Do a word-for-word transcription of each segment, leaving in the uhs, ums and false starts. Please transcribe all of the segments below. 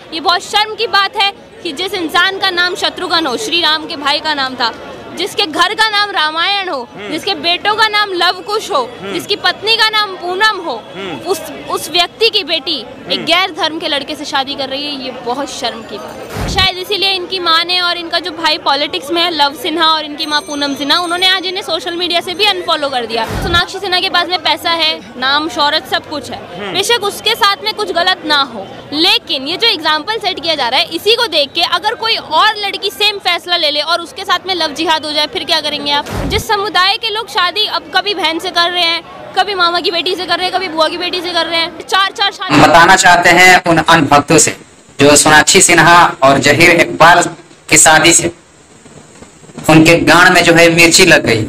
ये बहुत शर्म की बात है कि जिस इंसान का नाम शत्रुघ्न हो, श्री राम के भाई का नाम था, जिसके घर का नाम रामायण हो, जिसके बेटों का नाम लवकुश हो, जिसकी पत्नी का नाम पूनम हो, उस उस व्यक्ति की बेटी एक गैर धर्म के लड़के से शादी कर रही है। ये बहुत शर्म की बात है। शायद इसीलिए इनकी माँ ने और इनका जो भाई पॉलिटिक्स में है, लव सिन्हा, और इनकी माँ पूनम सिन्हा, उन्होंने आज इन्हें सोशल मीडिया से भी अनफॉलो कर दिया। सोनाक्षी सिन्हा के पास में पैसा है, नाम, शोहरत, सब कुछ है, बेशक उसके साथ में कुछ गलत ना हो, लेकिन ये जो एग्जाम्पल सेट किया जा रहा है, इसी को देख के अगर कोई और लड़की सेम फैसला ले ले और उसके साथ में लव जिहाद हो जाए, फिर क्या करेंगे आप? जिस समुदाय के लोग शादी अब कभी बहन से कर रहे हैं, कभी मामा की बेटी से कर रहे हैं, कभी बुआ की बेटी से कर रहे हैं, चार चार शादी। बताना चाहते हैं उन अनभक्तों से जो सोनाक्षी सिन्हा और जहीर इकबाल की शादी से उनके गान में जो है मिर्ची लग गई।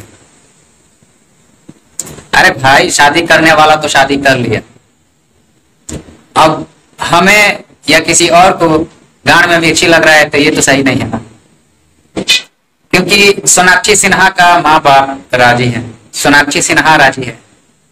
अरे भाई, शादी करने वाला तो शादी कर लिया, अब हमें या किसी और को गान में मिर्ची लग रहा है तो ये तो सही नहीं है ना, क्योंकि सोनाक्षी सिन्हा का माँ बाप राजी है, सोनाक्षी सिन्हा राजी है।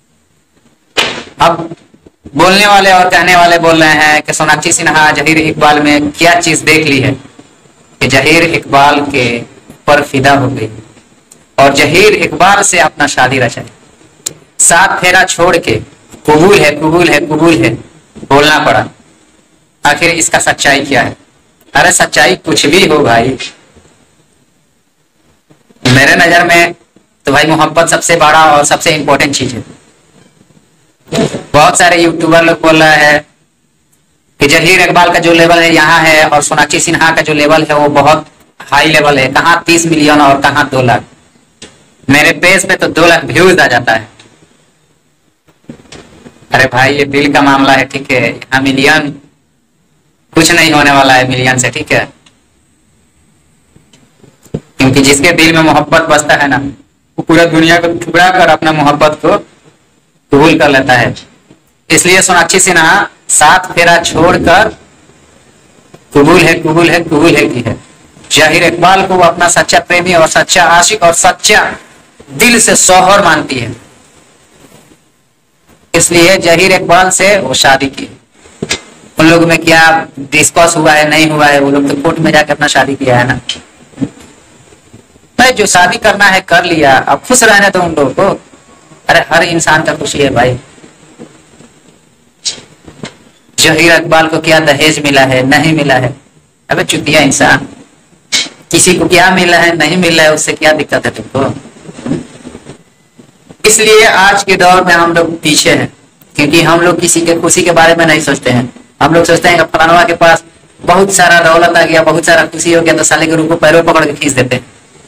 अब बोलने वाले और कहने वाले बोल रहे हैं कि सोनाक्षी सिन्हा जहीर इकबाल में क्या चीज देख ली है कि जहीर इकबाल के पर फिदा हो गई और जहीर इकबाल से अपना शादी रचाई। सात फेरा छोड़ के कबूल है, कबूल है, कबूल है बोलना पड़ा। आखिर इसका सच्चाई क्या है? अरे सच्चाई कुछ भी हो भाई, मेरे नजर में तो भाई मोहब्बत सबसे बड़ा और सबसे इंपॉर्टेंट चीज है। बहुत सारे यूट्यूबर लोग बोल रहे हैं कि जहीर इकबाल का जो लेवल है यहाँ है और सोनाक्षी सिन्हा का जो लेवल है वो बहुत हाई लेवल है। कहाँ तीस मिलियन और कहाँ दो लाख। मेरे पेज पे तो दो लाख व्यूज आ जाता है। अरे भाई, ये दिल का मामला है, ठीक है, यहाँ मिलियन कुछ नहीं होने वाला है मिलियन से, ठीक है, क्योंकि जिसके दिल में मोहब्बत बसता है ना, वो पूरा दुनिया को ठुकरा कर अपना मोहब्बत को कबूल कर लेता है। इसलिए सोनाक्षी सिन्हा सात फेरा छोड़कर कबूल है, कबूल है, कबूल है की है। जहीर इकबाल को वो अपना सच्चा प्रेमी और सच्चा आशिक और सच्चा दिल से शौहर मानती है, इसलिए जहीर इकबाल से वो शादी की। उन लोगों में क्या डिस्कस हुआ है, नहीं हुआ है, वो लोग तो कोर्ट में जाकर अपना शादी किया है ना। भाई, जो शादी करना है कर लिया, अब खुश रहने दो उन लोगों को। अरे हर इंसान का खुशी है भाई। जहीर इकबाल को क्या दहेज मिला है, नहीं मिला है? अबे चुतिया इंसान, किसी को क्या मिला है, नहीं मिला है, उससे क्या दिक्कत है तुमको? इसलिए आज के दौर में हम लोग पीछे हैं, क्योंकि हम लोग किसी के खुशी के बारे में नहीं सोचते हैं। हम लोग सोचते हैं कि फलानवा के पास बहुत सारा दौलत आ गया, बहुत सारा खुशी हो गया, तो साले के रूप को पैरों पकड़ के खींच देते हैं।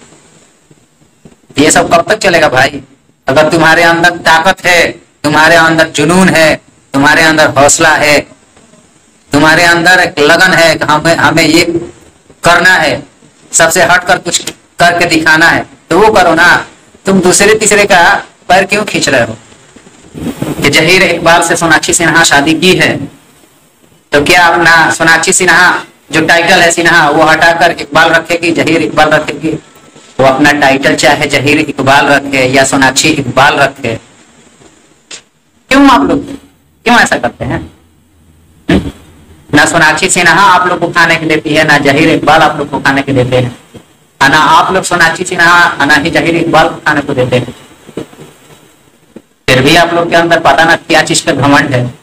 ये सब कब तक चलेगा भाई? अगर तुम्हारे अंदर ताकत है, तुम्हारे अंदर जुनून है, तुम्हारे अंदर हौसला है, तुम्हारे अंदर एक लगन है कि हमें हमें ये करना है, सबसे हटकर कुछ करके दिखाना है, तो वो करो ना। तुम दूसरे तीसरे का पैर क्यों खींच रहे हो? कि जहीर इकबाल से सोनाक्षी सिन्हा शादी की है, तो क्या अपना सोनाक्षी सिन्हा जो टाइटल है सिन्हा वो हटाकर इकबाल रखेगी, जहीर इकबाल रखेगी? वो अपना टाइटल चाहे जहीर इकबाल रखे या सोनाक्षी इकबाल रखे। क्यों आप लोग क्यों ऐसा करते हैं? ना सोनाक्षी सिन्हा आप लोग को खाने के देती है, ना जहीर इकबाल आप लोग को खाने के देते हैं, ना आप लोग सोनाक्षी सिन्हा ना ही जहीर इकबाल को खाने को देते हैं। फिर भी आप लोग के अंदर पता ना क्या चीज का घमंड है।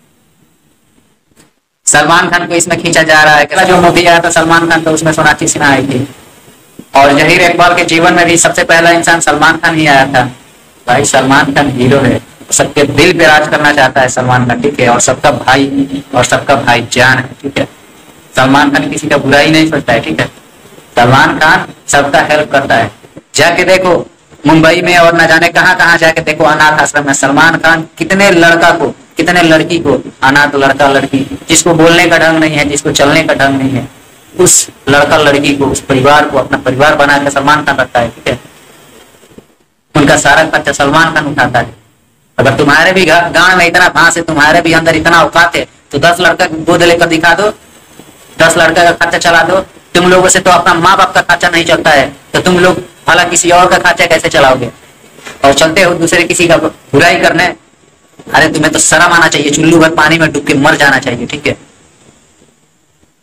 सलमान खान को इसमें खींचा जा रहा है कि जो मूवी आया था सलमान खान, तो उसमें सोनाक्षी सिन्हा आई थी, और जहीर इकबाल के जीवन में भी सबसे पहला इंसान सलमान खान ही आया था। भाई, सलमान खान हीरो है, सबके दिल पे राज करना चाहता है सलमान खान, ठीक है, और सबका भाई और सबका भाईजान है, ठीक है। सलमान खान किसी का बुरा ही नहीं सोचता है, ठीक है। सलमान खान सबका हेल्प करता है। जाके देखो मुंबई में और न जाने कहाँ कहाँ जाके देखो अनाथ आश्रम में सलमान खान कितने लड़का को, कितने लड़की को, अनाथ लड़का लड़की जिसको बोलने का ढंग नहीं है, जिसको चलने का ढंग नहीं है, उस लड़का लड़की को, उस परिवार को अपना परिवार बना के सलमान खान रखता है, ठीक है। उनका सारा खर्चा सलमान खान उठाता है। अगर तुम्हारे भी गांव में इतना भांस है, तुम्हारे भी अंदर इतना औकात है, तो दस लड़का गोद लेकर दिखा दो, दस लड़का का खर्चा चला दो। तुम लोगों से तो अपना माँ बाप का खर्चा नहीं चलता है, तो तुम लोग भला किसी और का खर्चा कैसे चलाओगे? और चलते हो दूसरे किसी का बुराई करने। अरे तुम्हें तो शर्म आना चाहिए, चुल्लू भर पानी में डूब के मर जाना चाहिए, ठीक है।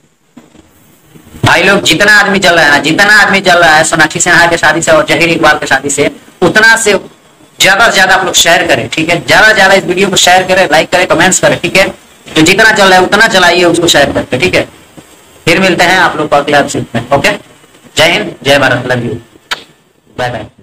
भाई लोग जितना आदमी जल रहा है ना, जितना आदमी जल रहा है सोनाक्षी सिन्हा के शादी से और जहीर इकबाल के शादी से, उतना से ज्यादा से ज्यादा आप लोग शेयर करें, ठीक है। ज्यादा से ज्यादा इस वीडियो को शेयर करें, लाइक करें, कमेंट्स करें, ठीक है। तो जितना चल रहा है उतना चलाइए उसको शेयर करके, ठीक है। फिर मिलते हैं आप लोग को अगले एपिसोड में। ओके, जय हिंद, जय Bharat, love you, bye bye.